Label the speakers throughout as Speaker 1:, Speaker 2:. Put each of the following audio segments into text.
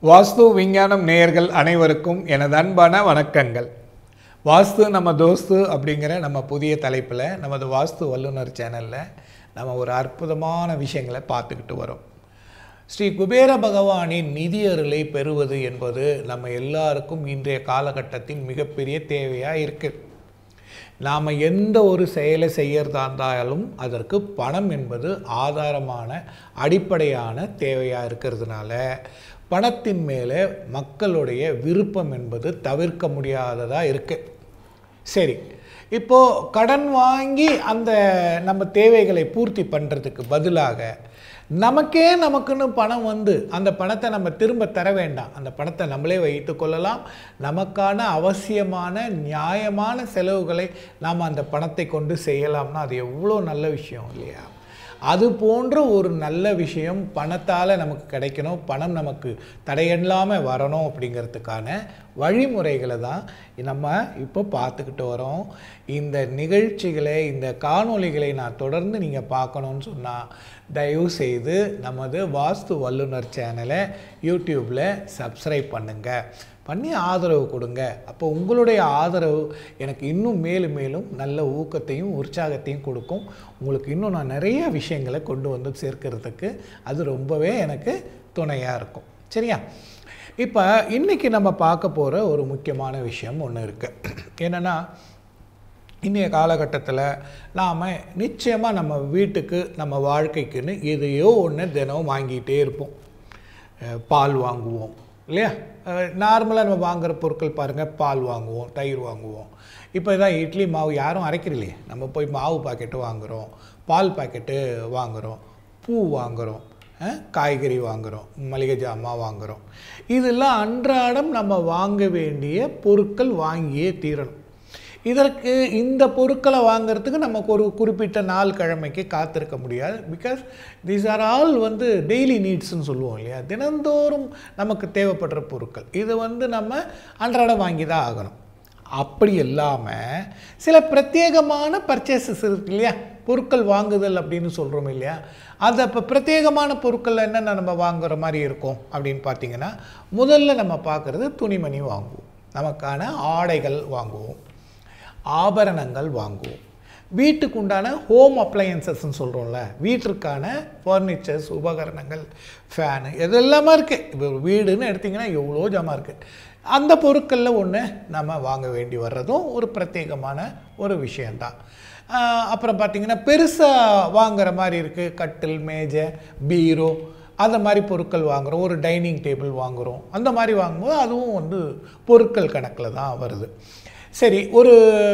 Speaker 1: வாஸ்து விஞ்ஞானம் நேயர்கள் அனைவருக்கும் எனது அன்பான வணக்கங்கள். வாஸ்து நம்ம தோஸ்து அப்படிங்கிற நம்ம புதிய தலைப்பில் நமது வாஸ்து வல்லுனர் சேனலில் நம்ம ஒரு அற்புதமான விஷயங்களை பார்த்துக்கிட்டு வரோம். ஸ்ரீ குபேர பகவானின் நிதி அருளை பெறுவது என்பது நம்ம எல்லாருக்கும் இன்றைய காலகட்டத்தின் மிகப்பெரிய தேவையாக இருக்குது. நாம் எந்த ஒரு செயலை செய்யறதா இருந்தாலும் அதற்கு பணம் என்பது ஆதாரமான அடிப்படையான தேவையாக இருக்கிறதுனால பணத்தின் மேலே மக்களுடைய விருப்பம் என்பது தவிர்க்க முடியாததாக இருக்குது. சரி, இப்போது கடன் வாங்கி அந்த நம்ம தேவைகளை பூர்த்தி பண்ணுறதுக்கு பதிலாக நமக்குன்னு பணம் வந்து அந்த பணத்தை நம்ம திரும்ப தர வேண்டாம், அந்த பணத்தை நம்மளே வைத்து கொள்ளலாம். நமக்கான அவசியமான நியாயமான செலவுகளை நாம் அந்த பணத்தை கொண்டு செய்யலாம்னா அது எவ்வளோ நல்ல விஷயம் இல்லையா? அது போன்ற ஒரு நல்ல விஷயம் பணத்தால் நமக்கு கிடைக்கணும், பணம் நமக்கு தடையில்லாமல் வரணும் அப்படிங்கிறதுக்கான வழிமுறைகளை தான் நம்ம இப்போ பார்த்துக்கிட்டு வரோம். இந்த நிகழ்ச்சிகளை, இந்த காணொளிகளை நான் தொடர்ந்து நீங்கள் பார்க்கணுன்னு சொன்னால் தயவு செய்து நமது வாஸ்து வல்லுனர் சேனலை யூடியூப்பில் சப்ஸ்கிரைப் பண்ணி ஆதரவு கொடுங்க. அப்போ உங்களுடைய ஆதரவு எனக்கு இன்னும் மேலும் மேலும் நல்ல ஊக்கத்தையும் உற்சாகத்தையும் கொடுக்கும். உங்களுக்கு இன்னும் நான் நிறைய விஷயங்களை கொண்டு வந்து சேர்க்கிறதுக்கு அது ரொம்பவே எனக்கு துணையாக இருக்கும். சரியா? இப்போ இன்றைக்கி நம்ம பார்க்க போகிற ஒரு முக்கியமான விஷயம் ஒன்று இருக்குது. என்னென்னா, இன்றைய காலகட்டத்தில் நாம் நிச்சயமாக நம்ம வீட்டுக்கு நம்ம வாழ்க்கைக்குன்னு எதையோ ஒன்று தினம் வாங்கிட்டே இருப்போம். பால் வாங்குவோம் இல்லையா? நார்மலாக நம்ம வாங்குகிற பொருட்கள் பாருங்கள், பால் வாங்குவோம், தயிர் வாங்குவோம். இப்போ தான் இட்லி மாவு யாரும் அரைக்கிறலையே, நம்ம போய் மாவு பாக்கெட்டு வாங்குகிறோம், பால் பாக்கெட்டு வாங்குகிறோம், பூ வாங்குகிறோம், காய்கறி வாங்குகிறோம், மளிகை ஜாமான் வாங்குகிறோம். இதெல்லாம் அன்றாடம் நம்ம வாங்க வேண்டிய பொருட்கள் வாங்கியே தீரணும். இதற்கு இந்த பொருட்களை வாங்கிறதுக்கு நமக்கு ஒரு குறிப்பிட்ட நாள் கிழமைக்கு காத்திருக்க முடியாது. Because these are all daily நீட்ஸ்ன்னு சொல்லுவோம் இல்லையா? தினந்தோறும் நமக்கு தேவைப்படுற பொருட்கள். இது நம்ம அன்றாடம் வாங்கி தான் ஆகணும். அப்படி இல்லாமல் சில பிரத்யேகமான பர்ச்சேசஸ் இருக்கு இல்லையா? பொருட்கள் வாங்குதல் அப்படின்னு சொல்கிறோம் இல்லையா? அது அப்போ பிரத்யேகமான பொருட்கள் என்னென்ன நம்ம வாங்குகிற மாதிரி இருக்கும் அப்படின்னு பார்த்தீங்கன்னா, முதல்ல நம்ம பார்க்குறது துணிமணி வாங்குவோம், நமக்கான ஆடைகள் வாங்குவோம், ஆபரணங்கள் வாங்குவோம், வீட்டுக்கு உண்டான ஹோம் அப்ளையன்சஸ்ன்னு சொல்கிறோம்ல, வீட்டிற்கான ஃபர்னிச்சர்ஸ், உபகரணங்கள், ஃபேனு, எதெல்லாமா இருக்குது. இப்போ வீடுன்னு எடுத்திங்கன்னா எவ்வளோ ஜாமான் இருக்குது. அந்த பொருட்களில் ஒன்று நம்ம வாங்க வேண்டி வர்றதும் ஒரு பிரத்யேகமான ஒரு விஷயந்தான். அப்புறம் பார்த்திங்கன்னா பெருசாக வாங்குகிற மாதிரி இருக்குது, கட்டில், மேஜை, பீரோ, அந்த மாதிரி பொருட்கள் வாங்குகிறோம். ஒரு டைனிங் டேபிள் வாங்குகிறோம். அந்த மாதிரி வாங்கும்போது அதுவும் பொருட்கள் கணக்கில் தான் வருது. சரி, ஒரு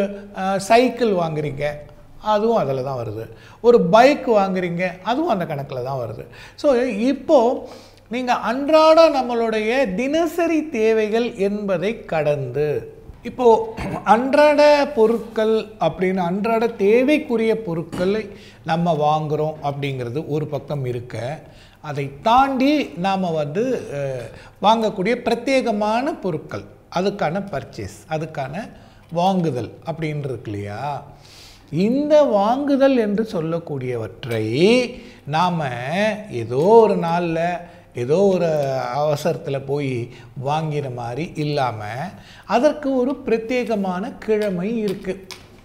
Speaker 1: சைக்கிள் வாங்குறீங்க, அதுவும் அதில் தான் வருது. ஒரு பைக் வாங்குறீங்க, அதுவும் அந்த கணக்கில் தான் வருது. ஸோ இப்போது நீங்கள் அன்றாட நம்மளுடைய தினசரி தேவைகள் என்பதை கடந்து இப்போது அன்றாட பொருட்கள் அப்படின்னு அன்றாட தேவைக்குரிய பொருட்களை நம்ம வாங்குகிறோம் அப்படிங்கிறது ஒரு பக்கம் இருக்க, அதை தாண்டி நாம் வாங்கக்கூடிய பிரத்யேகமான பொருட்கள், அதுக்கான பர்ச்சேஸ், அதுக்கான வாங்குதல் அப்படின்னு இருக்கு இல்லையா? இந்த வாங்குதல் என்று சொல்லக்கூடியவற்றை நாம் ஏதோ ஒரு நாளில் ஏதோ ஒரு அவசரத்தில் போய் வாங்கிற மாதிரி இல்லாமல் அதற்கு ஒரு பிரத்யேகமான கிழமை இருக்குது.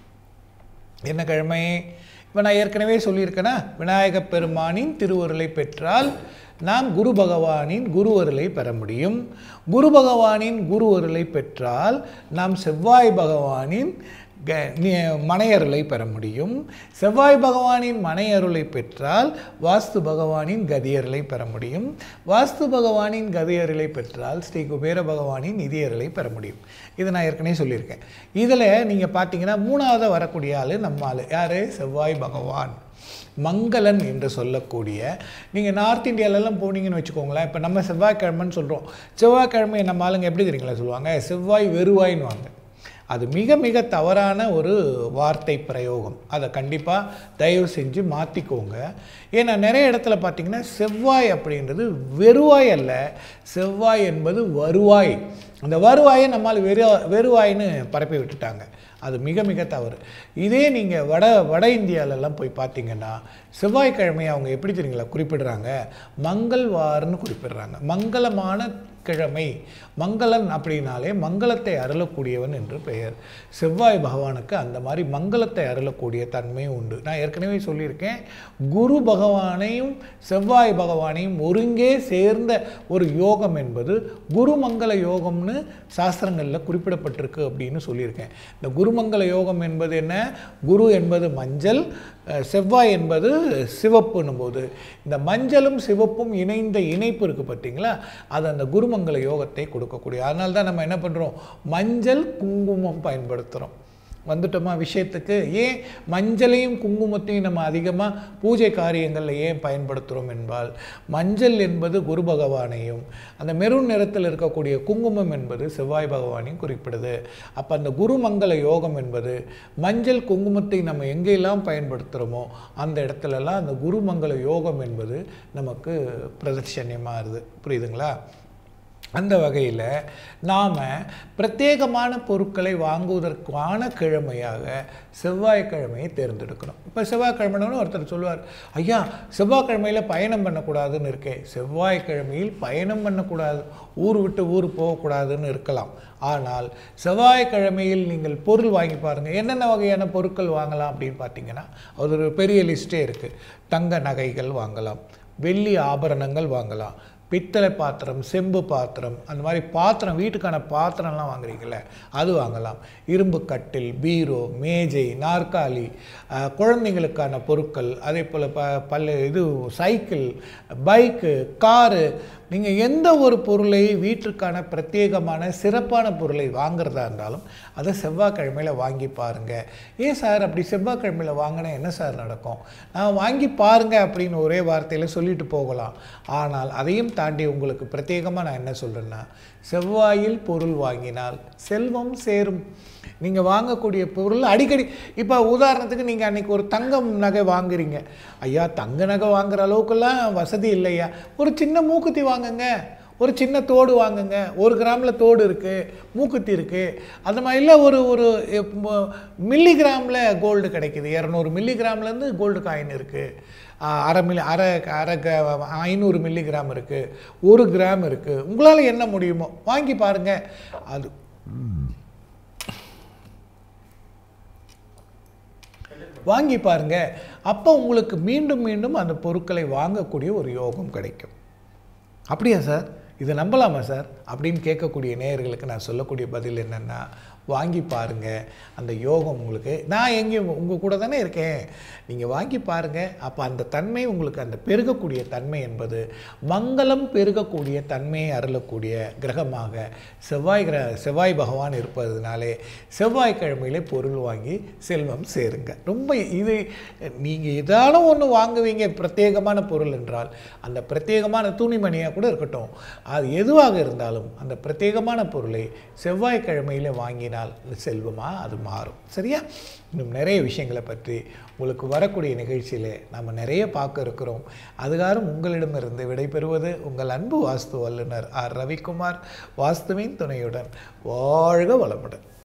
Speaker 1: என்ன கிழமை? இப்போ நான் ஏற்கனவே சொல்லியிருக்கேன்னா, விநாயகப் பெருமானின் திருவருளை பெற்றால் நாம் குரு பகவானின் குருவருளை பெற முடியும். குரு பகவானின் குருவருளை பெற்றால் நாம் செவ்வாய் பகவானின் மனையருளை பெற முடியும். செவ்வாய் பகவானின் மனையருளை பெற்றால் வாஸ்து பகவானின் கதியருளை பெற முடியும். வாஸ்து பகவானின் கதியருளை பெற்றால் ஸ்ரீ குபேர பகவானின் நிதியருளை பெற முடியும். இது நான் ஏற்கனவே சொல்லியிருக்கேன். இதில் நீங்கள் பார்த்தீங்கன்னா மூணாவது வரக்கூடிய ஆள் நம்ம ஆள் யார்? செவ்வாய் பகவான், மங்களன் என்று சொல்லக்கூடிய. நீங்கள் நார்த் இந்தியாவிலலாம் போனீங்கன்னு வச்சுக்கோங்களேன். இப்போ நம்ம செவ்வாய்க்கிழமைன்னு சொல்கிறோம். செவ்வாய்க்கிழமை நம்ம ஆளுங்க எப்படி தெரியுங்களா சொல்லுவாங்க? செவ்வாய் வெறுவாயின்னு வாங்க. அது மிக மிக தவறான ஒரு வார்த்தை பிரயோகம். அதை கண்டிப்பாக தயவு செஞ்சு மாற்றிக்கோங்க. ஏன்னா நிறைய இடத்துல பார்த்திங்கன்னா செவ்வாய் அப்படின்றது வெறுவாய் அல்ல, செவ்வாய் என்பது வருவாய். அந்த வருவாயை நம்மால் வெறுவாயின்னு பரப்பி விட்டுட்டாங்க. அது மிக மிக தவறு. இதே நீங்கள் வட இந்தியாவிலலாம் போய் பார்த்தீங்கன்னா செவ்வாய்க்கிழமையை அவங்க எப்படி தெரியுங்களா குறிப்பிடுறாங்க? மங்கள்வார்னு குறிப்பிடுறாங்க. மங்களமான கிழமை. மங்களன் அப்படின்னாலே மங்களத்தை அருளக்கூடியவன் என்று பெயர். செவ்வாய் பகவானுக்கு அந்த மாதிரி மங்களத்தை அருளக்கூடிய தன்மை உண்டு. நான் ஏற்கனவே சொல்லியிருக்கேன், குரு பகவானையும் செவ்வாய் பகவானையும் ஒருங்கே சேர்ந்த ஒரு யோகம் என்பது குருமங்கள யோகம்னு சாஸ்திரங்களில் குறிப்பிடப்பட்டிருக்கு அப்படின்னு சொல்லியிருக்கேன். இந்த குருமங்கள யோகம் என்பது என்ன? குரு என்பது மஞ்சள், செவ்வாய் என்பது சிவப்புன்னும் போது இந்த மஞ்சளும் சிவப்பும் இணைந்த இணைப்பு இருக்குது பார்த்தீங்களா, அது அந்த குருமங்கள யோகத்தை கொடுக்கக்கூடிய. அதனால தான் நம்ம என்ன பண்ணுறோம், மஞ்சள் குங்குமம் பயன்படுத்துகிறோம். வந்துட்டோமா விஷயத்துக்கு. ஏன் மஞ்சளையும் குங்குமத்தையும் நம்ம அதிகமாக பூஜை காரியங்களில் ஏன் பயன்படுத்துகிறோம் என்பால், மஞ்சள் என்பது குரு பகவானையும் அந்த மெரூன் நிறத்தில் இருக்கக்கூடிய குங்குமம் என்பது செவ்வாய் பகவானையும் குறிப்பிடுது. அப்போ அந்த குருமங்கள யோகம் என்பது மஞ்சள் குங்குமத்தை நம்ம எங்கெல்லாம் பயன்படுத்துகிறோமோ அந்த இடத்துலலாம் அந்த குருமங்கள யோகம் என்பது நமக்கு பிரதர்ஷனமாகுது. புரியுதுங்களா? அந்த வகையில் நாம் பிரத்யேகமான பொருட்களை வாங்குவதற்கான கிழமையாக செவ்வாய்க்கிழமையை தேர்ந்தெடுக்கணும். இப்போ செவ்வாய்க்கிழமைன்னு ஒருத்தர் சொல்லுவார், ஐயா செவ்வாய்க்கிழமையில் பயணம் பண்ணக்கூடாதுன்னு இருக்கேன். செவ்வாய்க்கிழமையில் பயணம் பண்ணக்கூடாது, ஊர் விட்டு ஊர் போகக்கூடாதுன்னு இருக்கலாம். ஆனால் செவ்வாய்க்கிழமையில் நீங்கள் பொருள் வாங்கி பாருங்கள். என்னென்ன வகையான பொருட்கள் வாங்கலாம் அப்படின்னு பார்த்தீங்கன்னா, அது ஒரு பெரிய லிஸ்ட்டே இருக்குது. தங்க நகைகள் வாங்கலாம், வெள்ளி ஆபரணங்கள் வாங்கலாம், பித்தளை பாத்திரம், செம்பு பாத்திரம், அந்த மாதிரி பாத்திரம், வீட்டுக்கான பாத்திரம்லாம் வாங்குறீங்கள அது வாங்கலாம். இரும்பு கட்டில், பீரோ, மேஜை, நாற்காலி, குழந்தைங்களுக்கான பொருட்கள், அதே போல் சைக்கிள், பைக்கு, காரு, நீங்கள் எந்த ஒரு பொருளை வீட்டிற்கான பிரத்யேகமான சிறப்பான பொருளை வாங்குறதா இருந்தாலும் அதை செவ்வாய்க்கிழமையில் வாங்கி பாருங்கள். ஏன் சார் அப்படி செவ்வாய்க்கிழமையில் வாங்கினா என்ன சார் நடக்கும்? நான் வாங்கி பாருங்கள் அப்படின்னு ஒரே வார்த்தையில் சொல்லிட்டு போகலாம். ஆனால் அதையும் தாண்டி உங்களுக்கு பிரத்யேகமாக நான் என்ன சொல்கிறேன்னா, செவ்வாயில் பொருள் வாங்கினால் செல்வம் சேரும். நீங்கள் வாங்கக்கூடிய பொருள் அடிக்கடி, இப்போ உதாரணத்துக்கு நீங்கள் அன்றைக்கி ஒரு தங்கம் நகை வாங்குறீங்க. ஐயா தங்க நகை வாங்குகிற அளவுக்குலாம் வசதி இல்லையா, ஒரு சின்ன மூக்குத்தி வாங்குங்க, ஒரு சின்ன தோடு வாங்குங்க. 1 கிராமில் தோடு இருக்குது, மூக்குத்தி இருக்குது. அந்த மாதிரில ஒரு மில்லிகிராமில் கோல்டு கிடைக்கிது. 200 மில்லிகிராம்லேருந்து கோல்டு காயின் இருக்குது. 500 மில்லிகிராம் இருக்குது, 1 கிராம் இருக்குது. உங்களால் என்ன முடியுமோ வாங்கி பாருங்கள். அது வாங்கி பாருங்கள். அப்போ உங்களுக்கு மீண்டும் மீண்டும் அந்த பொருட்களை வாங்கக்கூடிய ஒரு யோகம் கிடைக்கும். அப்படியா சார், இதை நம்பலாமா சார் அப்படின்னு கேட்கக்கூடிய நேயர்களுக்கு நான் சொல்லக்கூடிய பதில் என்னென்னா, வாங்கி பாருங்கள். அந்த யோகம் உங்களுக்கு, நான் எங்கேயும் உங்கள் கூட தானே இருக்கேன், நீங்கள் வாங்கி பாருங்கள். அப்போ அந்த தன்மை உங்களுக்கு, அந்த பெருகக்கூடிய தன்மை என்பது மங்களம் பெருகக்கூடிய தன்மையை அருளக்கூடிய கிரகமாக செவ்வாய் பகவான் இருப்பதுனாலே செவ்வாய்க்கிழமையிலே பொருள் வாங்கி செல்வம் சேருங்க. ரொம்ப இது நீங்கள் ஏதாலும் ஒன்று வாங்குவீங்க பிரத்யேகமான பொருள் என்றால், அந்த பிரத்யேகமான துணிமணியாக கூட இருக்கட்டும், அது எதுவாக இருந்தாலும் அந்த பிரத்யேகமான பொருளை செவ்வாய்க்கிழமையில் வாங்கினால் செல்வமாக அது மாறும். சரியா? இன்னும் நிறைய விஷயங்களை பற்றி உங்களுக்கு வரக்கூடிய நிகழ்ச்சியிலே நாம் நிறைய பார்க்க இருக்கிறோம். அதுகாரும் உங்களிடமிருந்து விடைபெறுவது உங்கள் அன்பு வாஸ்து வல்லுனர் ஆர். ரவிக்குமார். வாஸ்துவின் துணையுடன் வாழ்க வளமுடன்.